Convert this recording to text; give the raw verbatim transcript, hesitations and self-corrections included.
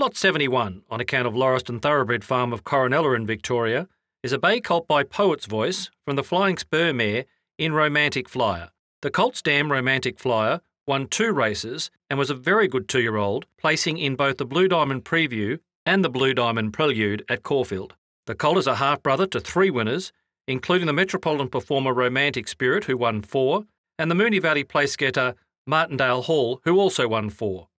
Lot seventy-one, on account of Lauriston Thoroughbred Farm of Coronella in Victoria, is a bay colt by Poet's Voice from the Flying Spur mare in Romantic Flyer. The colt's dam Romantic Flyer won two races and was a very good two-year-old, placing in both the Blue Diamond Preview and the Blue Diamond Prelude at Caulfield. The colt is a half-brother to three winners, including the Metropolitan performer Romantic Spirit, who won four, and the Moonee Valley place getter Martindale Hall, who also won four.